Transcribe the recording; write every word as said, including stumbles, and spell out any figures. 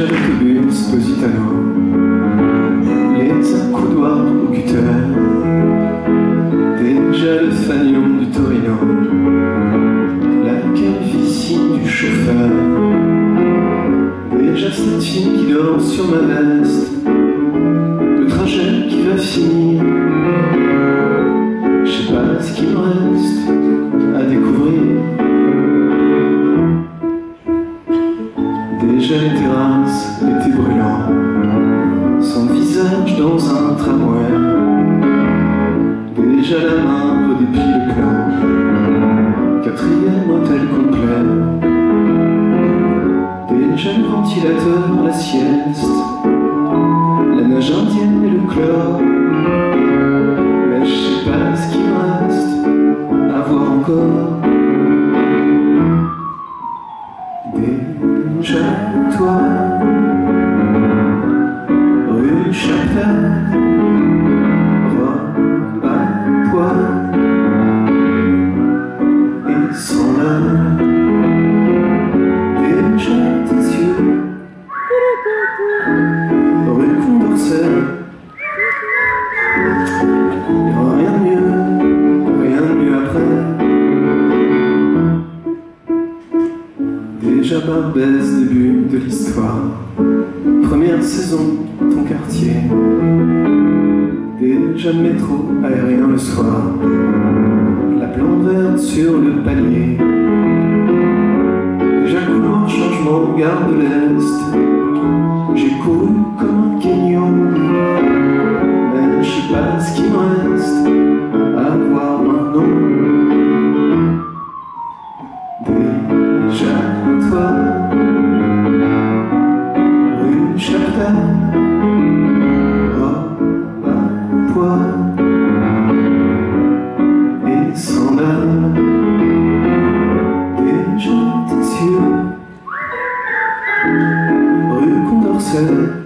l'autobus Positano, les accoudoirs au cutter, déjà le fanion du Torino, la calvitie du chauffeur, déjà cette fille qui dort sur ma veste, le trajet qui va finir, je sais pas ce qu'il me reste à découvrir. Déjà les terrasses, l'été brûlant, son visage dans un tramway, déjà la main redéplie le plan, quatrième hôtel complet, déjà le ventilateur, la sieste, la nage indienne et le chlore, mais je sais pas ce qu'il me reste à voir encore. Déjà toi, rue Chapelle, robe à poil et sans l'heure. Déjà tes yeux, rue Condorcet, rien de mieux, rien de mieux après. Déjà Barbès, début de l'histoire, première saison, ton quartier, déjà le métro aérien le soir, la plante verte sur le palier, déjà couloir changement, gare de l'Est, j'ai couru comme un guignon, mais je sais pas ce qu'il me reste à voir maintenant. Déjà toi, rue Chapelle, robe à poil et sans l'heure. Déjà tes yeux, rue Condorcet,